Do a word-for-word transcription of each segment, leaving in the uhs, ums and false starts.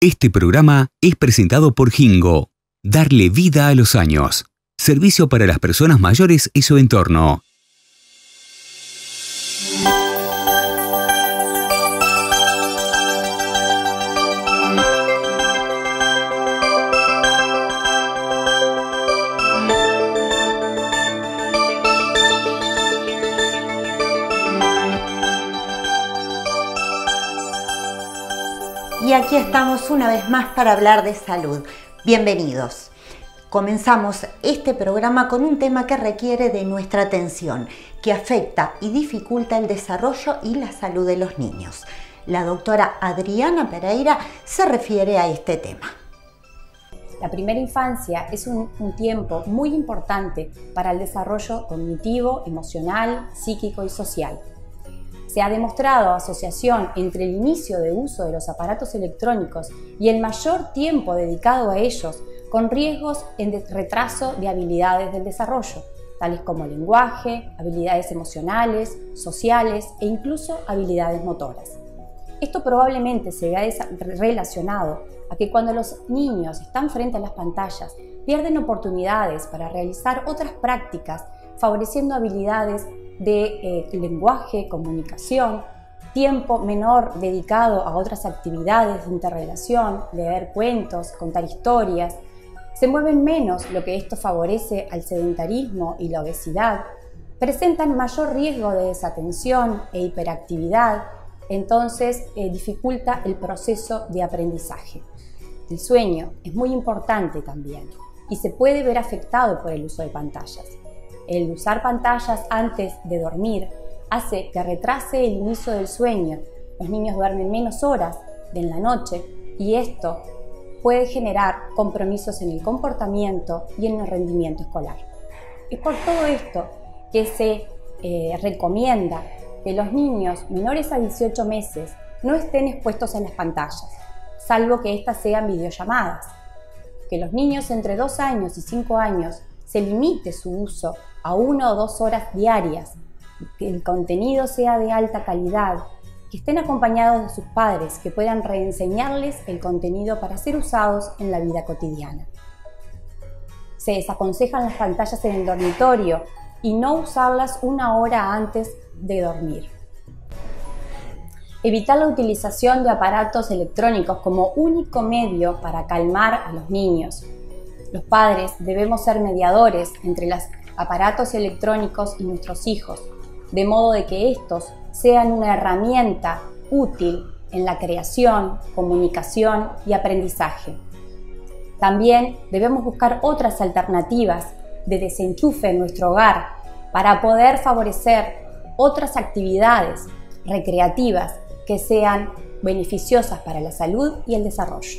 Este programa es presentado por Jingo. Darle vida a los años. Servicio para las personas mayores y su entorno. Y aquí estamos una vez más para hablar de salud. Bienvenidos. Comenzamos este programa con un tema que requiere de nuestra atención, que afecta y dificulta el desarrollo y la salud de los niños. La doctora Adriana Pereira se refiere a este tema. La primera infancia es un, un tiempo muy importante para el desarrollo cognitivo, emocional, psíquico y social. Se ha demostrado asociación entre el inicio de uso de los aparatos electrónicos y el mayor tiempo dedicado a ellos con riesgos en retraso de habilidades del desarrollo, tales como lenguaje, habilidades emocionales, sociales e incluso habilidades motoras. Esto probablemente se vea relacionado a que cuando los niños están frente a las pantallas pierden oportunidades para realizar otras prácticas favoreciendo habilidades de eh, lenguaje, comunicación, tiempo menor dedicado a otras actividades de interrelación, leer cuentos, contar historias. Se mueven menos, lo que esto favorece al sedentarismo y la obesidad. Presentan mayor riesgo de desatención e hiperactividad, entonces eh, dificulta el proceso de aprendizaje. El sueño es muy importante también y se puede ver afectado por el uso de pantallas. El usar pantallas antes de dormir hace que retrase el inicio del sueño. Los niños duermen menos horas en la noche y esto puede generar compromisos en el comportamiento y en el rendimiento escolar. Es por todo esto que se eh, recomienda que los niños menores a dieciocho meses no estén expuestos a las pantallas, salvo que éstas sean videollamadas. Que los niños entre dos años y cinco años se limite su uso a una o dos horas diarias, que el contenido sea de alta calidad, que estén acompañados de sus padres, que puedan reenseñarles el contenido para ser usados en la vida cotidiana. Se desaconsejan las pantallas en el dormitorio y no usarlas una hora antes de dormir. Evitar la utilización de aparatos electrónicos como único medio para calmar a los niños. Los padres debemos ser mediadores entre los aparatos electrónicos y nuestros hijos, de modo de que estos sean una herramienta útil en la creación, comunicación y aprendizaje. También debemos buscar otras alternativas de desenchufe en nuestro hogar para poder favorecer otras actividades recreativas que sean beneficiosas para la salud y el desarrollo.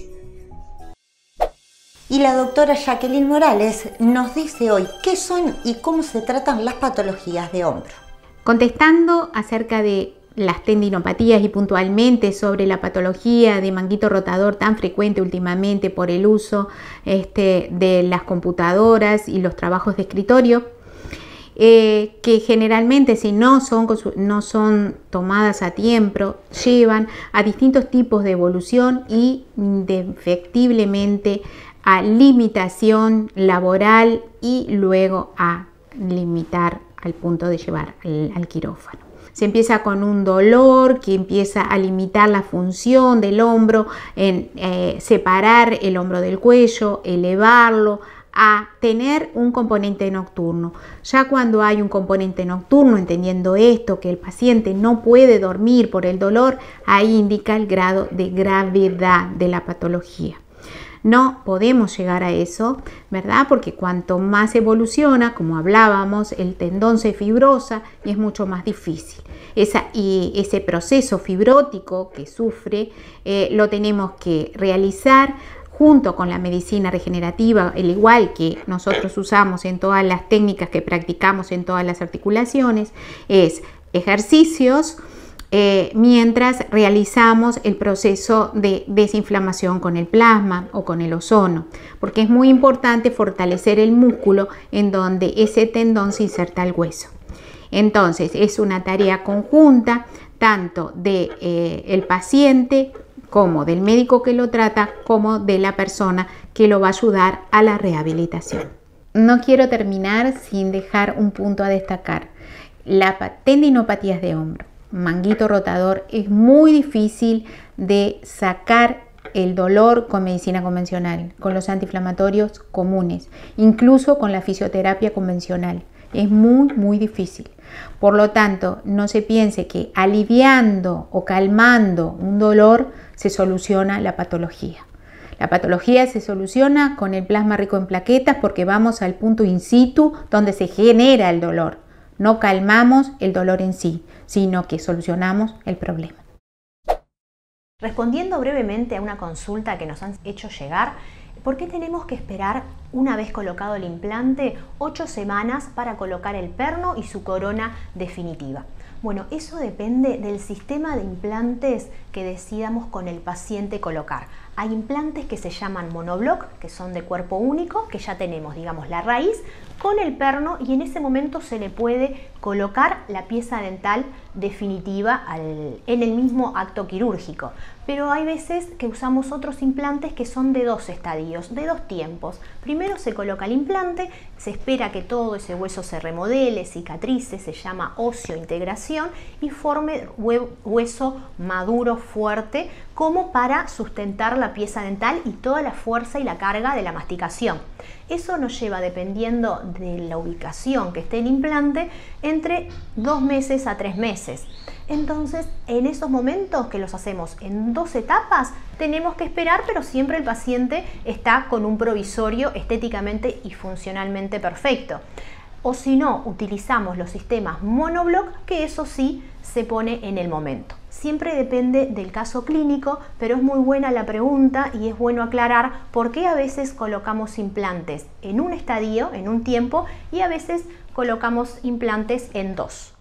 Y la doctora Jacqueline Morales nos dice hoy qué son y cómo se tratan las patologías de hombro. Contestando acerca de las tendinopatías y puntualmente sobre la patología de manguito rotador tan frecuente últimamente por el uso este, de las computadoras y los trabajos de escritorio, eh, que generalmente si no son, no son tomadas a tiempo, llevan a distintos tipos de evolución y indefectiblemente a limitación laboral y luego a limitar al punto de llevar al, al quirófano. Se empieza con un dolor que empieza a limitar la función del hombro, en eh, separar el hombro del cuello, elevarlo, a tener un componente nocturno. Ya cuando hay un componente nocturno, entendiendo esto, que el paciente no puede dormir por el dolor, ahí indica el grado de gravedad de la patología. No podemos llegar a eso, ¿verdad? Porque cuanto más evoluciona, como hablábamos, el tendón se fibrosa y es mucho más difícil. Esa, y ese proceso fibrótico que sufre eh, lo tenemos que realizar junto con la medicina regenerativa, el igual que nosotros usamos en todas las técnicas que practicamos en todas las articulaciones, es ejercicios, Eh, mientras realizamos el proceso de desinflamación con el plasma o con el ozono, porque es muy importante fortalecer el músculo en donde ese tendón se inserta al hueso. Entonces es una tarea conjunta tanto de eh, el paciente como del médico que lo trata, como de la persona que lo va a ayudar a la rehabilitación. No quiero terminar sin dejar un punto a destacar. La tendinopatías de hombro, manguito rotador, es muy difícil de sacar el dolor con medicina convencional, con los antiinflamatorios comunes, incluso con la fisioterapia convencional. Es muy, muy difícil. Por lo tanto, no se piense que aliviando o calmando un dolor se soluciona la patología. La patología se soluciona con el plasma rico en plaquetas porque vamos al punto in situ donde se genera el dolor. No calmamos el dolor en sí, sino que solucionamos el problema. Respondiendo brevemente a una consulta que nos han hecho llegar, ¿por qué tenemos que esperar, una vez colocado el implante, ocho semanas para colocar el perno y su corona definitiva? Bueno, eso depende del sistema de implantes que decidamos con el paciente colocar. Hay implantes que se llaman monobloc, que son de cuerpo único, que ya tenemos, digamos, la raíz con el perno y en ese momento se le puede colocar la pieza dental definitiva al, en el mismo acto quirúrgico. Pero hay veces que usamos otros implantes que son de dos estadios, de dos tiempos. Primero se coloca el implante, se espera que todo ese hueso se remodele, cicatrice, se llama osteointegración y forme hueso maduro, fuerte, como para sustentar la pieza dental y toda la fuerza y la carga de la masticación. Eso nos lleva, dependiendo de la ubicación que esté el implante, entre dos meses a tres meses. Entonces, en esos momentos que los hacemos en dos etapas, tenemos que esperar, pero siempre el paciente está con un provisorio estéticamente y funcionalmente perfecto. O si no, utilizamos los sistemas monobloc, que eso sí se pone en el momento. Siempre depende del caso clínico, pero es muy buena la pregunta y es bueno aclarar por qué a veces colocamos implantes en un estadio, en un tiempo, y a veces colocamos implantes en dos.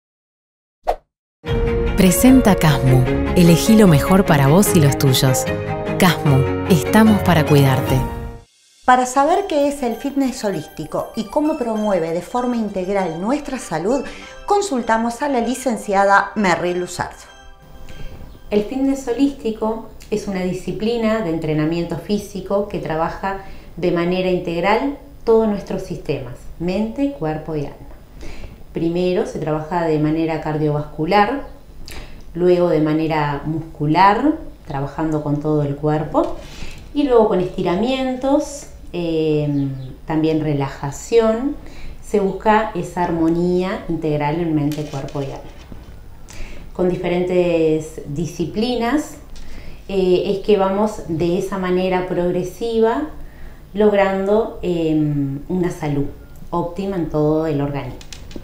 Presenta Casmu. Elegí lo mejor para vos y los tuyos. Casmu, estamos para cuidarte. Para saber qué es el fitness holístico y cómo promueve de forma integral nuestra salud, consultamos a la licenciada Merry Luzardo. El fitness holístico es una disciplina de entrenamiento físico que trabaja de manera integral todos nuestros sistemas, mente, cuerpo y alma. Primero se trabaja de manera cardiovascular, luego de manera muscular, trabajando con todo el cuerpo, y luego con estiramientos, eh, también relajación. Se busca esa armonía integral en mente, cuerpo y alma. Con diferentes disciplinas eh, es que vamos de esa manera progresiva logrando eh, una salud óptima en todo el organismo.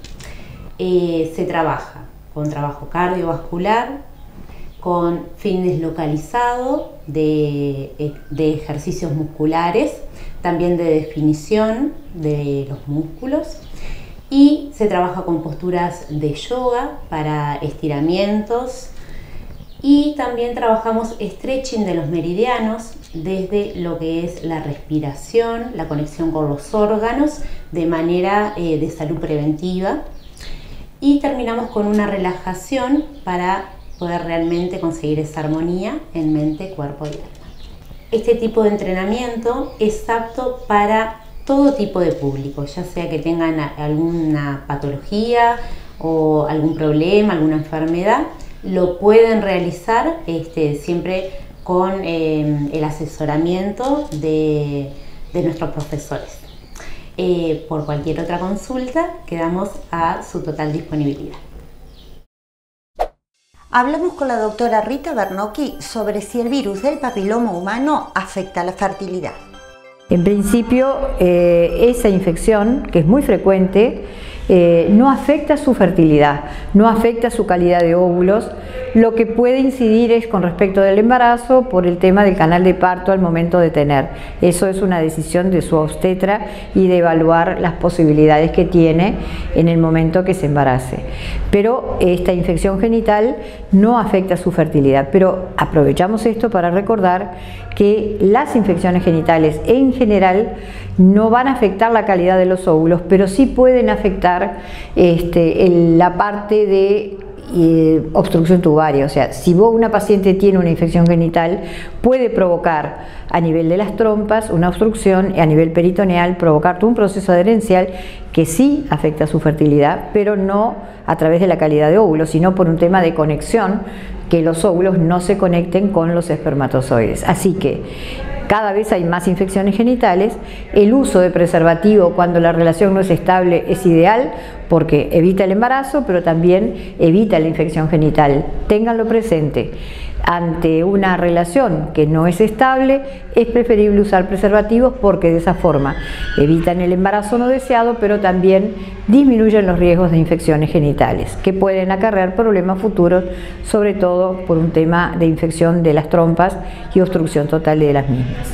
Eh, se trabaja con trabajo cardiovascular, con fitness localizado de, de ejercicios musculares, también de definición de los músculos, y se trabaja con posturas de yoga para estiramientos, y también trabajamos stretching de los meridianos desde lo que es la respiración, la conexión con los órganos de manera eh, de salud preventiva, y terminamos con una relajación para poder realmente conseguir esa armonía en mente, cuerpo y alma. Este tipo de entrenamiento es apto para todo tipo de público, ya sea que tengan alguna patología o algún problema, alguna enfermedad, lo pueden realizar este, siempre con eh, el asesoramiento de, de nuestros profesores. Eh, por cualquier otra consulta, quedamos a su total disponibilidad. Hablamos con la doctora Rita Bernocchi sobre si el virus del papiloma humano afecta la fertilidad. En principio, eh, esa infección, que es muy frecuente, eh, no afecta su fertilidad, no afecta su calidad de óvulos. Lo que puede incidir es con respecto del embarazo por el tema del canal de parto al momento de tener. Eso es una decisión de su obstetra y de evaluar las posibilidades que tiene en el momento que se embarace. Pero esta infección genital no afecta su fertilidad. Pero aprovechamos esto para recordar que las infecciones genitales en general no van a afectar la calidad de los óvulos, pero sí pueden afectar este, el, la parte de eh, obstrucción tubaria. O sea, si vos, una paciente tiene una infección genital, puede provocar a nivel de las trompas una obstrucción y a nivel peritoneal provocar todo un proceso adherencial que sí afecta su fertilidad, pero no a través de la calidad de óvulos, sino por un tema de conexión, que los óvulos no se conecten con los espermatozoides. Así que cada vez hay más infecciones genitales. El uso de preservativo cuando la relación no es estable es ideal porque evita el embarazo, pero también evita la infección genital. Ténganlo presente. Ante una relación que no es estable, es preferible usar preservativos porque de esa forma evitan el embarazo no deseado, pero también disminuyen los riesgos de infecciones genitales, que pueden acarrear problemas futuros, sobre todo por un tema de infección de las trompas y obstrucción total de las mismas.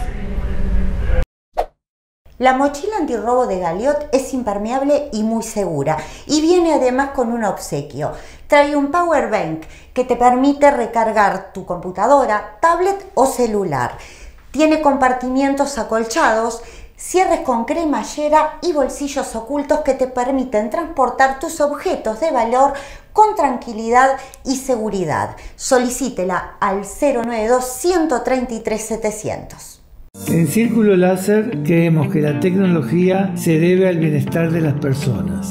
La mochila antirrobo de Galiot es impermeable y muy segura, y viene además con un obsequio. Trae un power bank que te permite recargar tu computadora, tablet o celular. Tiene compartimientos acolchados, cierres con cremallera y bolsillos ocultos que te permiten transportar tus objetos de valor con tranquilidad y seguridad. Solicítela al cero nueve dos, uno tres tres, setecientos. En Círculo Láser creemos que la tecnología se debe al bienestar de las personas.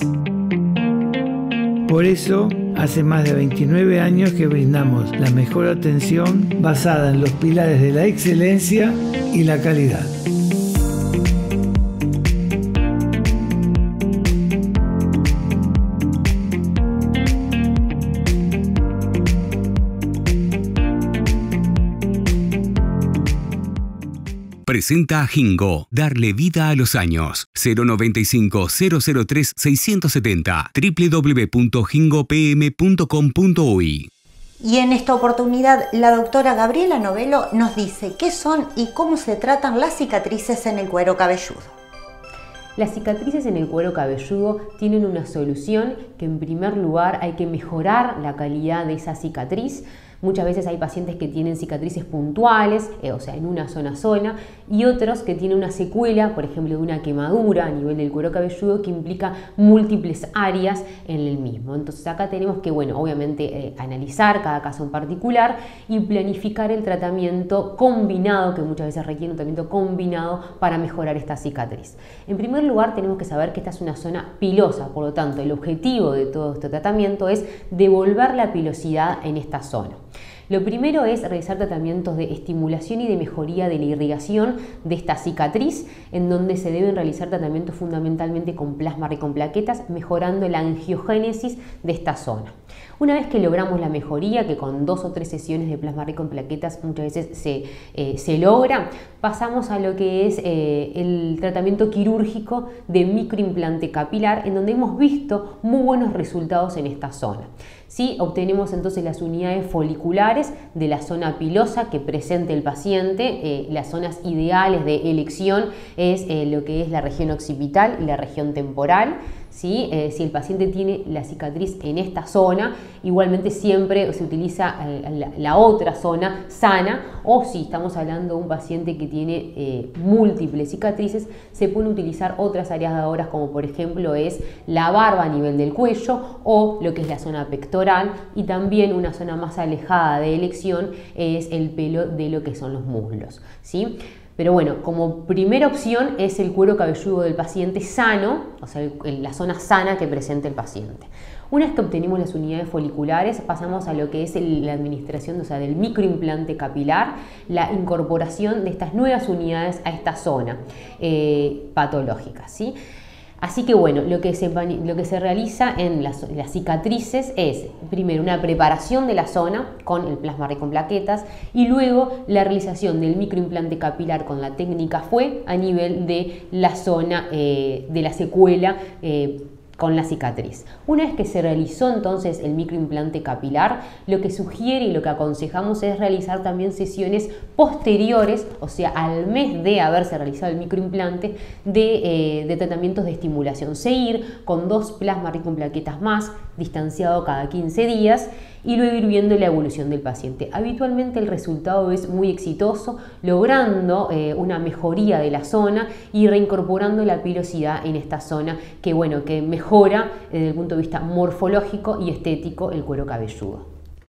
Por eso, hace más de veintinueve años que brindamos la mejor atención basada en los pilares de la excelencia y la calidad. Presenta a Gingo, darle vida a los años. cero noventa y cinco, cero cero tres, seiscientos setenta, doble u doble u doble u punto gingo p m punto com punto u y. Y en esta oportunidad la doctora Gabriela Novello nos dice qué son y cómo se tratan las cicatrices en el cuero cabelludo. Las cicatrices en el cuero cabelludo tienen una solución que, en primer lugar, hay que mejorar la calidad de esa cicatriz. Muchas veces hay pacientes que tienen cicatrices puntuales, eh, o sea, en una zona sola, y otros que tienen una secuela, por ejemplo, de una quemadura a nivel del cuero cabelludo que implica múltiples áreas en el mismo. Entonces acá tenemos que, bueno, obviamente eh, analizar cada caso en particular y planificar el tratamiento combinado, que muchas veces requiere un tratamiento combinado para mejorar esta cicatriz. En primer lugar, tenemos que saber que esta es una zona pilosa, por lo tanto, el objetivo de todo este tratamiento es devolver la pilosidad en esta zona. Lo primero es realizar tratamientos de estimulación y de mejoría de la irrigación de esta cicatriz, en donde se deben realizar tratamientos fundamentalmente con plasma rico en plaquetas, mejorando la angiogénesis de esta zona. Una vez que logramos la mejoría, que con dos o tres sesiones de plasma rico en plaquetas muchas veces se, eh, se logra, pasamos a lo que es eh, el tratamiento quirúrgico de microimplante capilar, en donde hemos visto muy buenos resultados en esta zona. ¿Sí? Obtenemos entonces las unidades foliculares de la zona pilosa que presente el paciente. Eh, las zonas ideales de elección es eh, lo que es la región occipital y la región temporal. ¿Sí? Eh, si el paciente tiene la cicatriz en esta zona, igualmente siempre se utiliza la, la otra zona sana, o si estamos hablando de un paciente que tiene eh, múltiples cicatrices, se pueden utilizar otras áreas dadoras, como por ejemplo es la barba a nivel del cuello o lo que es la zona pectoral, y también una zona más alejada de elección es el pelo de lo que son los muslos. ¿Sí? Pero bueno, como primera opción es el cuero cabelludo del paciente sano, o sea, el, la zona sana que presente el paciente. Una vez que obtenemos las unidades foliculares, pasamos a lo que es el, la administración, o sea, del microimplante capilar, la incorporación de estas nuevas unidades a esta zona eh, patológica, ¿sí? Así que bueno, lo que se, lo que se realiza en las, las cicatrices es primero una preparación de la zona con el plasma rico en plaquetas y luego la realización del microimplante capilar con la técnica F U E a nivel de la zona eh, de la secuela eh, con la cicatriz. Una vez que se realizó entonces el microimplante capilar, lo que sugiere y lo que aconsejamos es realizar también sesiones posteriores, o sea, al mes de haberse realizado el microimplante, de, eh, de tratamientos de estimulación. Seguir con dos plasma rico en plaquetas más, distanciado cada quince días, y luego ir viendo la evolución del paciente. Habitualmente el resultado es muy exitoso, logrando eh, una mejoría de la zona y reincorporando la pilosidad en esta zona que, bueno, que mejora desde el punto de vista morfológico y estético el cuero cabelludo.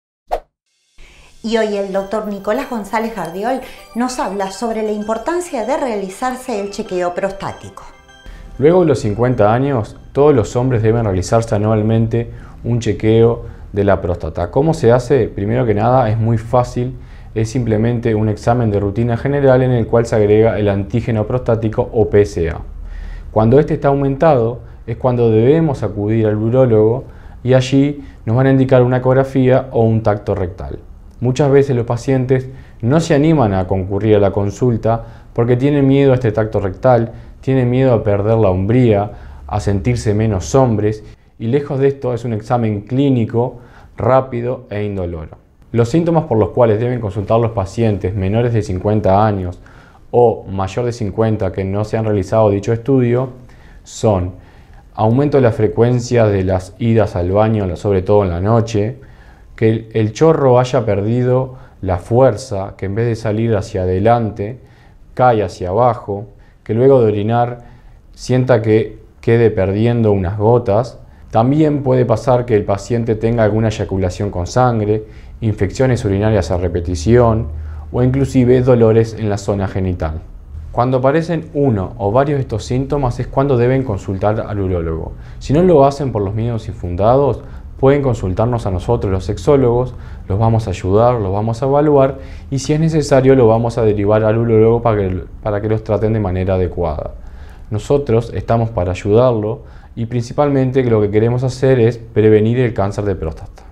Y hoy el doctor Nicolás González Gardiol nos habla sobre la importancia de realizarse el chequeo prostático. Luego de los cincuenta años, todos los hombres deben realizarse anualmente un chequeo de la próstata. ¿Cómo se hace? Primero que nada, es muy fácil, es simplemente un examen de rutina general en el cual se agrega el antígeno prostático o P S A. Cuando este está aumentado, es cuando debemos acudir al urólogo y allí nos van a indicar una ecografía o un tacto rectal. Muchas veces los pacientes no se animan a concurrir a la consulta porque tienen miedo a este tacto rectal, tienen miedo a perder la hombría, a sentirse menos hombres, y lejos de esto es un examen clínico, rápido e indoloro. Los síntomas por los cuales deben consultar los pacientes menores de cincuenta años o mayor de cincuenta que no se han realizado dicho estudio son aumento de la frecuencia de las idas al baño, sobre todo en la noche, que el, el chorro haya perdido la fuerza, que en vez de salir hacia adelante, cae hacia abajo, que luego de orinar sienta que quede perdiendo unas gotas. También puede pasar que el paciente tenga alguna eyaculación con sangre, infecciones urinarias a repetición o inclusive dolores en la zona genital. Cuando aparecen uno o varios de estos síntomas es cuando deben consultar al urólogo. Si no lo hacen por los miedos infundados, pueden consultarnos a nosotros los sexólogos, los vamos a ayudar, los vamos a evaluar y si es necesario lo vamos a derivar al urólogo para que, para que los traten de manera adecuada. Nosotros estamos para ayudarlo y principalmente lo que queremos hacer es prevenir el cáncer de próstata.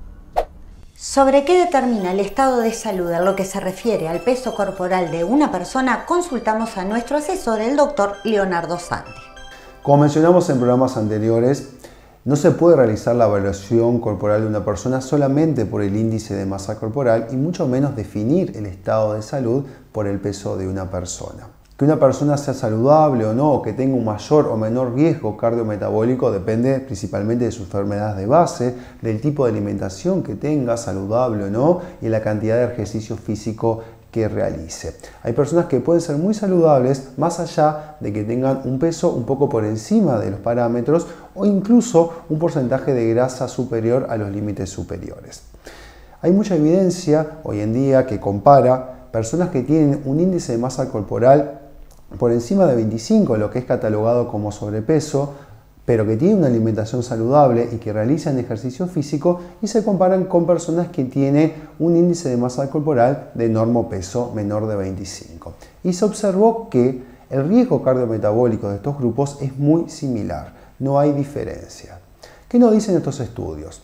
¿Sobre qué determina el estado de salud en lo que se refiere al peso corporal de una persona? Consultamos a nuestro asesor, el doctor Leonardo Sandi. Como mencionamos en programas anteriores, no se puede realizar la evaluación corporal de una persona solamente por el índice de masa corporal y mucho menos definir el estado de salud por el peso de una persona. Que una persona sea saludable o no, o que tenga un mayor o menor riesgo cardiometabólico depende principalmente de sus enfermedades de base, del tipo de alimentación que tenga, saludable o no, y la cantidad de ejercicio físico que realice. Hay personas que pueden ser muy saludables más allá de que tengan un peso un poco por encima de los parámetros o incluso un porcentaje de grasa superior a los límites superiores. Hay mucha evidencia hoy en día que compara personas que tienen un índice de masa corporal por encima de veinticinco, lo que es catalogado como sobrepeso, pero que tienen una alimentación saludable y que realizan ejercicio físico y se comparan con personas que tienen un índice de masa corporal de normopeso menor de veinticinco. Y se observó que el riesgo cardiometabólico de estos grupos es muy similar, no hay diferencia. ¿Qué nos dicen estos estudios?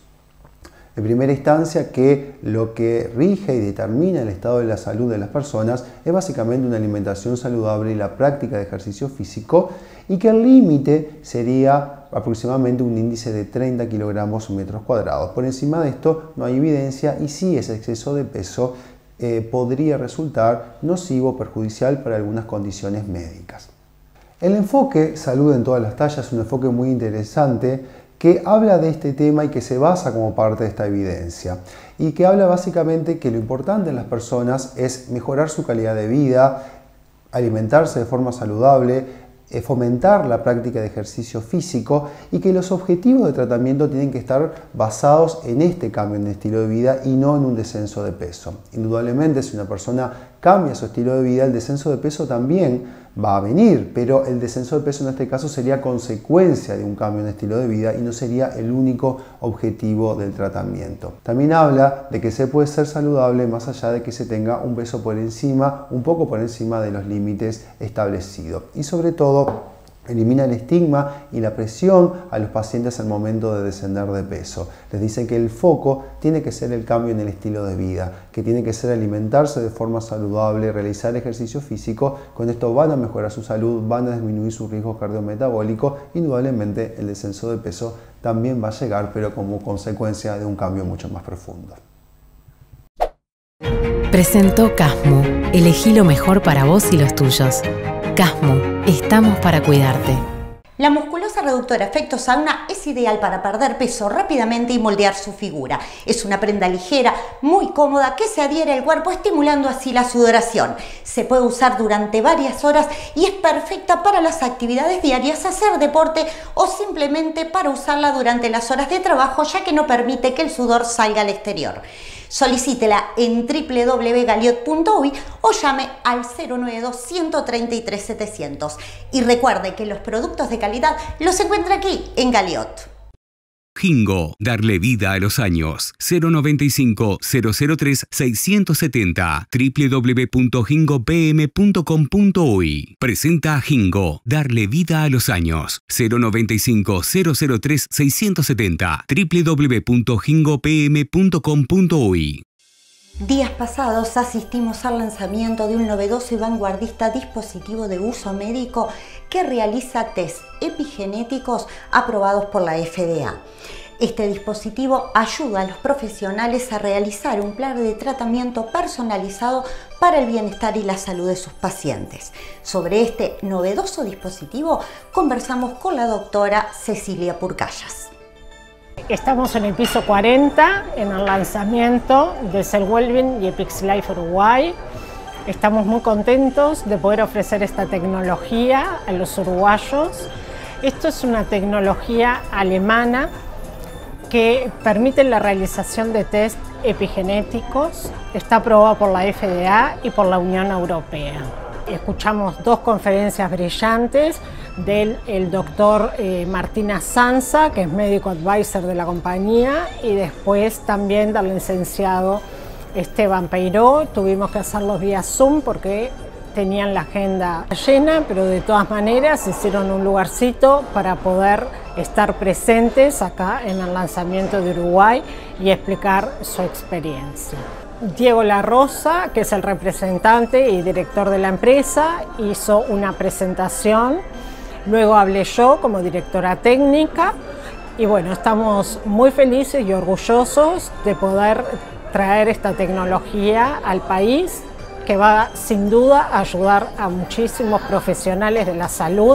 En primera instancia, que lo que rige y determina el estado de la salud de las personas es básicamente una alimentación saludable y la práctica de ejercicio físico, y que el límite sería aproximadamente un índice de treinta kilogramos metros cuadrados. Por encima de esto no hay evidencia y sí ese exceso de peso eh, podría resultar nocivo o perjudicial para algunas condiciones médicas. El enfoque Salud en todas las tallas es un enfoque muy interesante que habla de este tema y que se basa como parte de esta evidencia y que habla básicamente que lo importante en las personas es mejorar su calidad de vida, alimentarse de forma saludable, fomentar la práctica de ejercicio físico y que los objetivos de tratamiento tienen que estar basados en este cambio en el estilo de vida y no en un descenso de peso. Indudablemente, si una persona cambia su estilo de vida, el descenso de peso también va a venir, pero el descenso de peso en este caso sería consecuencia de un cambio en el estilo de vida y no sería el único objetivo del tratamiento. También habla de que se puede ser saludable más allá de que se tenga un peso por encima, un poco por encima de los límites establecidos. Y sobre todo, elimina el estigma y la presión a los pacientes al momento de descender de peso. Les dice que el foco tiene que ser el cambio en el estilo de vida, que tiene que ser alimentarse de forma saludable, realizar ejercicio físico. Con esto van a mejorar su salud, van a disminuir su riesgo cardiometabólico. Indudablemente el descenso de peso también va a llegar, pero como consecuencia de un cambio mucho más profundo. Presentó Casmu. Elegí lo mejor para vos y los tuyos. Casmu, estamos para cuidarte. La musculosa reductora efecto sauna es ideal para perder peso rápidamente y moldear su figura. Es una prenda ligera, muy cómoda, que se adhiere al cuerpo, estimulando así la sudoración. Se puede usar durante varias horas y es perfecta para las actividades diarias, hacer deporte o simplemente para usarla durante las horas de trabajo, ya que no permite que el sudor salga al exterior. Solicítela en w w w punto galiot punto u y o llame al cero nueve dos, uno tres tres, setecientos. Y recuerde que los productos de calidad los encuentra aquí en Galiot. Hingo, darle vida a los años. cero noventa y cinco, cero cero tres, seiscientos setenta. w w w punto hingo p m punto com punto u y. Presenta a Hingo, darle vida a los años. cero noventa y cinco, cero cero tres, seiscientos setenta. w w w punto hingo p m punto com punto u y. Días pasados asistimos al lanzamiento de un novedoso y vanguardista dispositivo de uso médico que realiza test epigenéticos aprobados por la F D A. Este dispositivo ayuda a los profesionales a realizar un plan de tratamiento personalizado para el bienestar y la salud de sus pacientes. Sobre este novedoso dispositivo conversamos con la doctora Cecilia Purcallas. Estamos en el piso cuarenta, en el lanzamiento de Cellwellbeing y Epix Life Uruguay. Estamos muy contentos de poder ofrecer esta tecnología a los uruguayos. Esto es una tecnología alemana que permite la realización de test epigenéticos. Está aprobada por la F D A y por la Unión Europea. Escuchamos dos conferencias brillantes del el doctor eh, Martina Sanza, que es médico advisor de la compañía, y después también del licenciado Esteban Peiró. Tuvimos que hacerlos vía Zoom porque tenían la agenda llena, pero de todas maneras hicieron un lugarcito para poder estar presentes acá en el lanzamiento de Uruguay y explicar su experiencia. Diego La Rosa, que es el representante y director de la empresa, hizo una presentación. Luego hablé yo como directora técnica y bueno, estamos muy felices y orgullosos de poder traer esta tecnología al país, que va sin duda a ayudar a muchísimos profesionales de la salud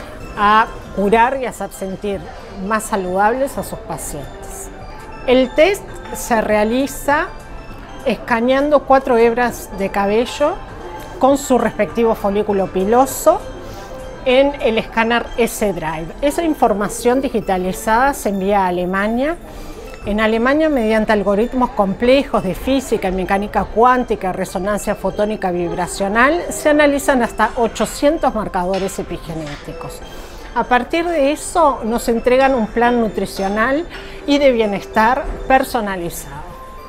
a curar y hacer sentir más saludables a sus pacientes. El test se realiza escaneando cuatro hebras de cabello con su respectivo folículo piloso en el escáner S-Drive. Esa información digitalizada se envía a Alemania. En Alemania, mediante algoritmos complejos de física y mecánica cuántica, resonancia fotónica vibracional, se analizan hasta ochocientos marcadores epigenéticos. A partir de eso nos entregan un plan nutricional y de bienestar personalizado.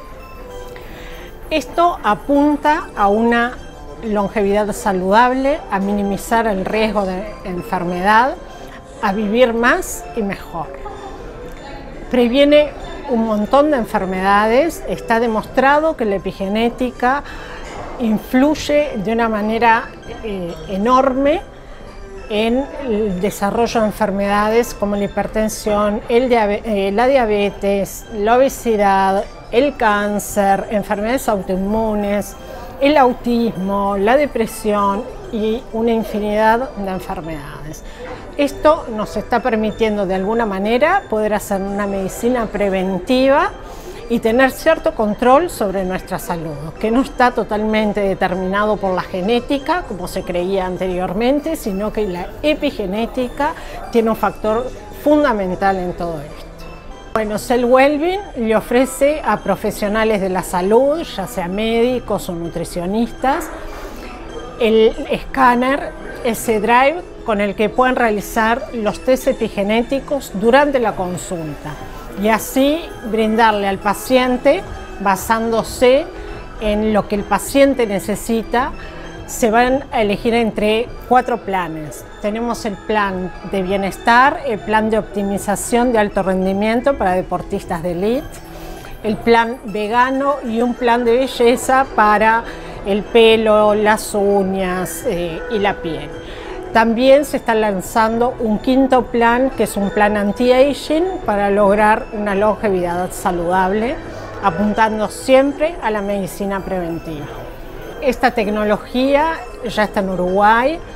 Esto apunta a una longevidad saludable, a minimizar el riesgo de enfermedad, a vivir más y mejor. Previene un montón de enfermedades. Está demostrado que la epigenética influye de una manera eh, enorme en el desarrollo de enfermedades como la hipertensión, el diabe- eh, la diabetes, la obesidad, el cáncer, enfermedades autoinmunes, el autismo, la depresión y una infinidad de enfermedades. Esto nos está permitiendo de alguna manera poder hacer una medicina preventiva y tener cierto control sobre nuestra salud, que no está totalmente determinado por la genética, como se creía anteriormente, sino que la epigenética tiene un factor fundamental en todo esto. Bueno, Cellwellbeing le ofrece a profesionales de la salud, ya sea médicos o nutricionistas, el escáner S-Drive con el que pueden realizar los test epigenéticos durante la consulta y así brindarle al paciente, basándose en lo que el paciente necesita. Se van a elegir entre cuatro planes. Tenemos el plan de bienestar, el plan de optimización de alto rendimiento para deportistas de élite, el plan vegano y un plan de belleza para el pelo, las uñas eh, y la piel. También se está lanzando un quinto plan, que es un plan anti-aging para lograr una longevidad saludable, apuntando siempre a la medicina preventiva. Esta tecnología ya está en Uruguay,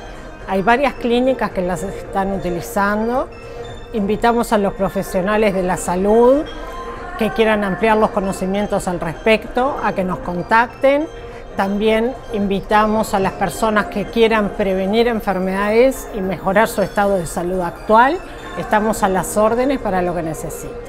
Hay varias clínicas que las están utilizando. Invitamos a los profesionales de la salud que quieran ampliar los conocimientos al respecto a que nos contacten. También invitamos a las personas que quieran prevenir enfermedades y mejorar su estado de salud actual. Estamos a las órdenes para lo que necesiten.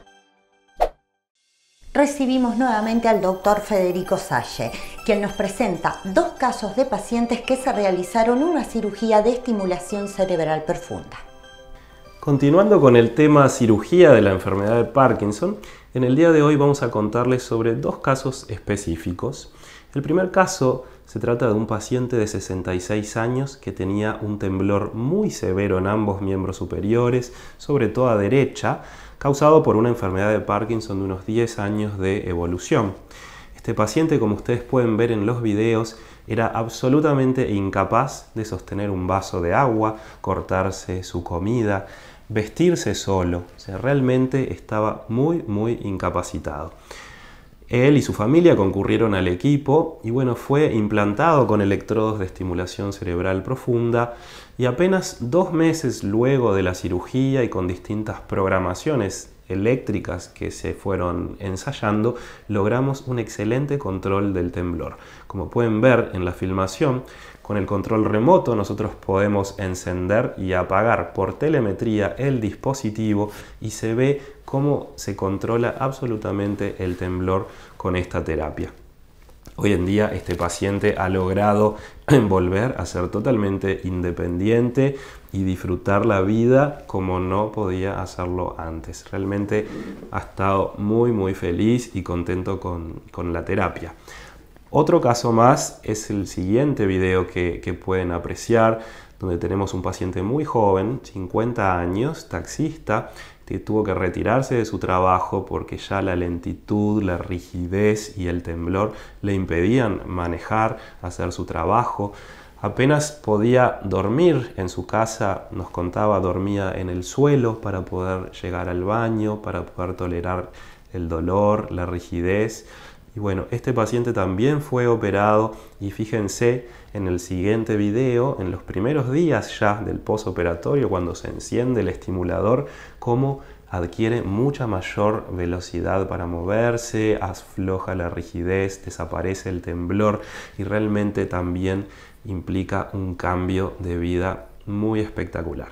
Recibimos nuevamente al doctor Federico Salle, quien nos presenta dos casos de pacientes que se realizaron una cirugía de estimulación cerebral profunda. Continuando con el tema cirugía de la enfermedad de Parkinson, en el día de hoy vamos a contarles sobre dos casos específicos. El primer caso se trata de un paciente de sesenta y seis años que tenía un temblor muy severo en ambos miembros superiores, sobre todo a derecha, causado por una enfermedad de Parkinson de unos diez años de evolución. Este paciente, como ustedes pueden ver en los videos, era absolutamente incapaz de sostener un vaso de agua, cortarse su comida, vestirse solo. O sea, realmente estaba muy, muy incapacitado. Él y su familia concurrieron al equipo y bueno, fue implantado con electrodos de estimulación cerebral profunda y apenas dos meses luego de la cirugía y con distintas programaciones eléctricas que se fueron ensayando, logramos un excelente control del temblor. Como pueden ver en la filmación, con el control remoto nosotros podemos encender y apagar por telemetría el dispositivo y se ve cómo se controla absolutamente el temblor con esta terapia. Hoy en día este paciente ha logrado volver a ser totalmente independiente y disfrutar la vida como no podía hacerlo antes. Realmente ha estado muy muy feliz y contento con, con la terapia. Otro caso más es el siguiente video que, que pueden apreciar, donde tenemos un paciente muy joven, cincuenta años, taxista, que tuvo que retirarse de su trabajo porque ya la lentitud, la rigidez y el temblor le impedían manejar, hacer su trabajo. Apenas podía dormir en su casa, nos contaba, dormía en el suelo para poder llegar al baño, para poder tolerar el dolor, la rigidez. Y bueno, este paciente también fue operado y fíjense en el siguiente video, en los primeros días ya del postoperatorio, cuando se enciende el estimulador, cómo adquiere mucha mayor velocidad para moverse, afloja la rigidez, desaparece el temblor y realmente también implica un cambio de vida muy espectacular.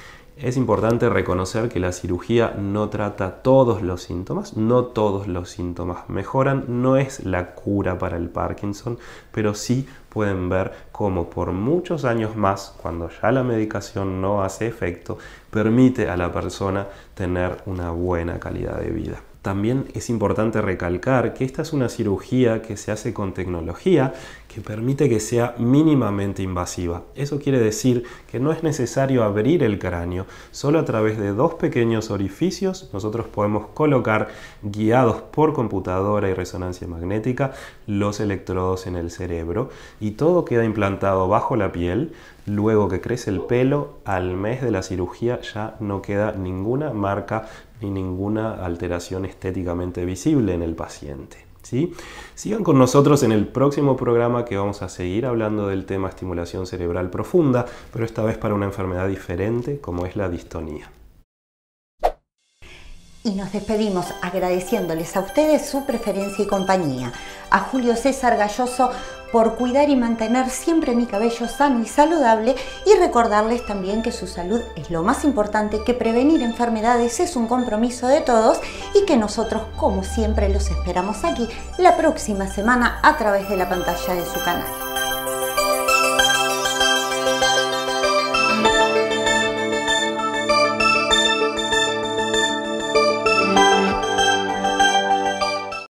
Es importante reconocer que la cirugía no trata todos los síntomas, no todos los síntomas mejoran, no es la cura para el Parkinson, pero sí pueden ver cómo por muchos años más, cuando ya la medicación no hace efecto, permite a la persona tener una buena calidad de vida. También es importante recalcar que esta es una cirugía que se hace con tecnología que permite que sea mínimamente invasiva. Eso quiere decir que no es necesario abrir el cráneo, solo a través de dos pequeños orificios nosotros podemos colocar, guiados por computadora y resonancia magnética, los electrodos en el cerebro y todo queda implantado bajo la piel. Luego que crece el pelo, al mes de la cirugía ya no queda ninguna marca ni ninguna alteración estéticamente visible en el paciente. ¿Sí? Sigan con nosotros en el próximo programa que vamos a seguir hablando del tema estimulación cerebral profunda, pero esta vez para una enfermedad diferente como es la distonía. Y nos despedimos agradeciéndoles a ustedes su preferencia y compañía. A Julio César Galloso por cuidar y mantener siempre mi cabello sano y saludable y recordarles también que su salud es lo más importante, que prevenir enfermedades es un compromiso de todos y que nosotros, como siempre, los esperamos aquí la próxima semana a través de la pantalla de su canal.